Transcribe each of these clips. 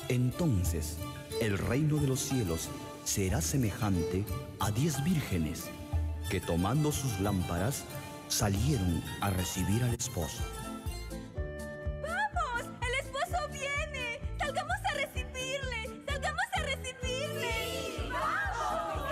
Entonces el reino de los cielos será semejante a 10 vírgenes que tomando sus lámparas salieron a recibir al esposo. ¡Vamos! ¡El esposo viene! ¡Salgamos a recibirle! ¡Salgamos a recibirle! ¡Sí! ¡Vamos!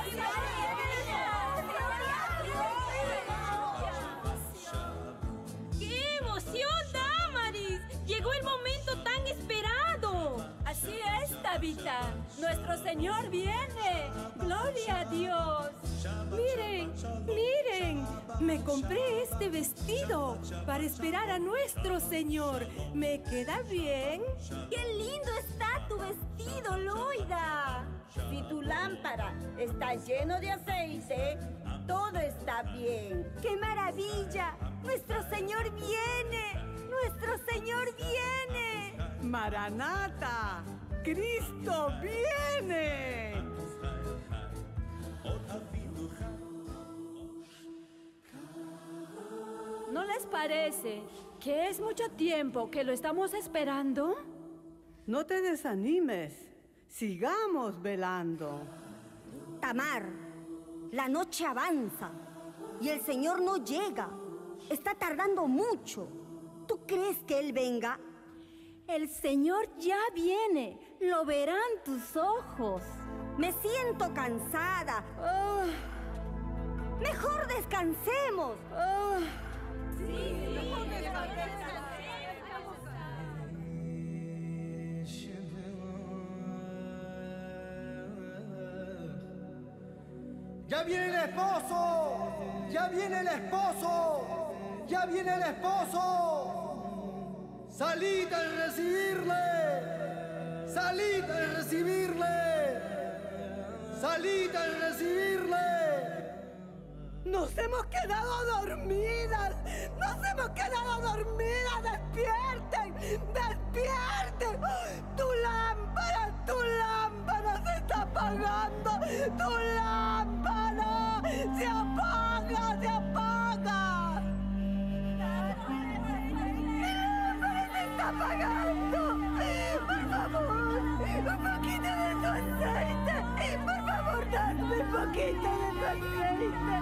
¡Qué emoción, Damaris! ¡Llegó el momento tan esperado! Así es, Tabita. Nuestro Señor viene. ¡Gloria a Dios! Miren, miren. Me compré este vestido para esperar a nuestro Señor. ¿Me queda bien? ¡Qué lindo está tu vestido, Loida! Si tu lámpara está lleno de aceite, todo está bien. ¡Qué maravilla! ¡Nuestro Señor viene! ¡Nuestro Señor viene! ¡Maranata! ¡Cristo viene! ¿No les parece que es mucho tiempo que lo estamos esperando? No te desanimes. Sigamos velando. Tamar, la noche avanza y el Señor no llega. Está tardando mucho. ¿Tú crees que Él venga? El Señor ya viene. Lo verán tus ojos. Me siento cansada. Mejor descansemos. ¡Ya viene el esposo! ¡Ya viene el esposo! ¡Ya viene el esposo! ¡Salid a recibirle! ¡Salid a recibirle! ¡Salid a recibirle! ¡Nos hemos quedado dormidas! ¡Nos hemos quedado dormidas! ¡Despierten! ¡Despierten! ¡Tu lámpara se está apagando! ¡Tu lámpara se apaga! ¡Se apaga! ¡Mi lámpara se está apagando! ¡Por favor! ¡Un poquito de tu aceite! ¡Por favor, dame un poquito de tu aceite!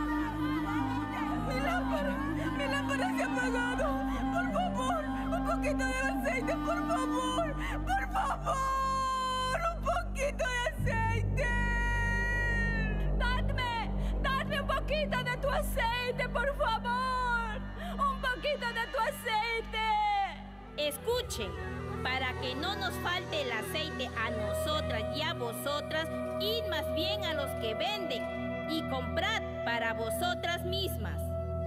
¡Mi lámpara se ha apagado! ¡Por favor! ¡Un poquito de aceite! ¡Por favor! ¡Por favor! ¡Un poquito de aceite! ¡Dadme un poquito de tu aceite, por favor! ¡Un poquito de tu aceite! Escuchen, para que no nos falte el aceite a nosotras y a vosotras, id más bien a los que venden y comprad para vosotras mismas.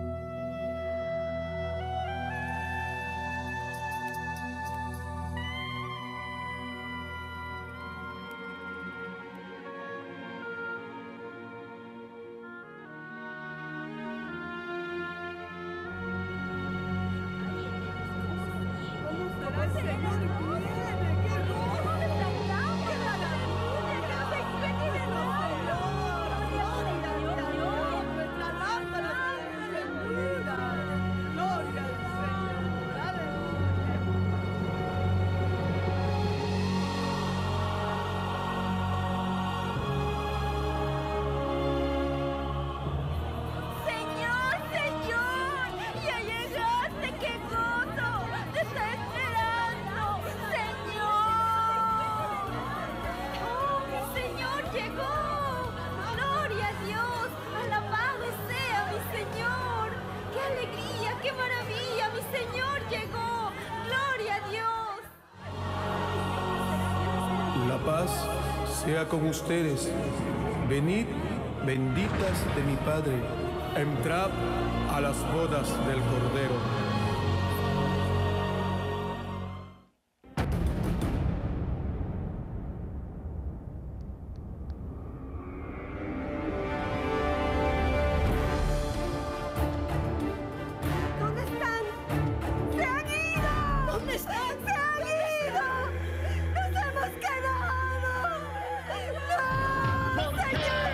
La paz sea con ustedes. Venid, benditas de mi Padre, entrad a las bodas del Cordero.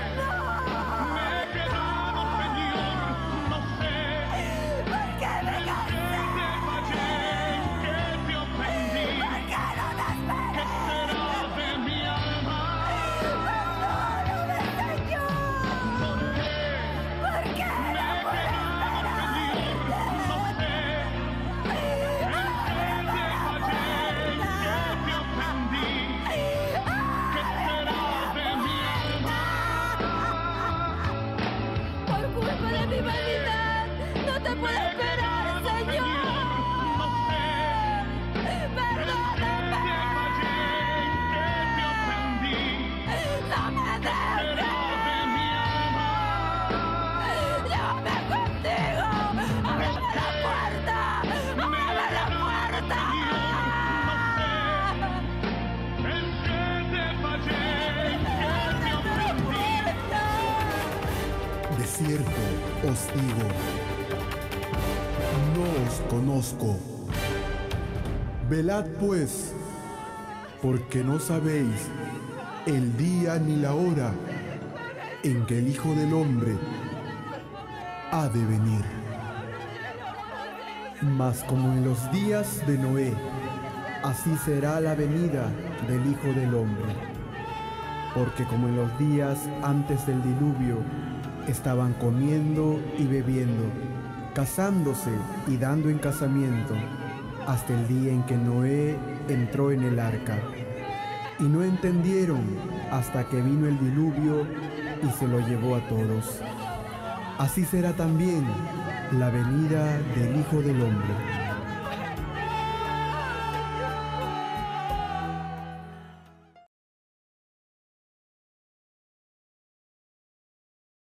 ¡Que venga os digo, no os conozco. Velad pues, porque no sabéis el día ni la hora en que el Hijo del Hombre ha de venir. Mas como en los días de Noé, así será la venida del Hijo del Hombre. Porque como en los días antes del diluvio, estaban comiendo y bebiendo, casándose y dando en casamiento, hasta el día en que Noé entró en el arca. Y no entendieron hasta que vino el diluvio y se lo llevó a todos. Así será también la venida del Hijo del Hombre.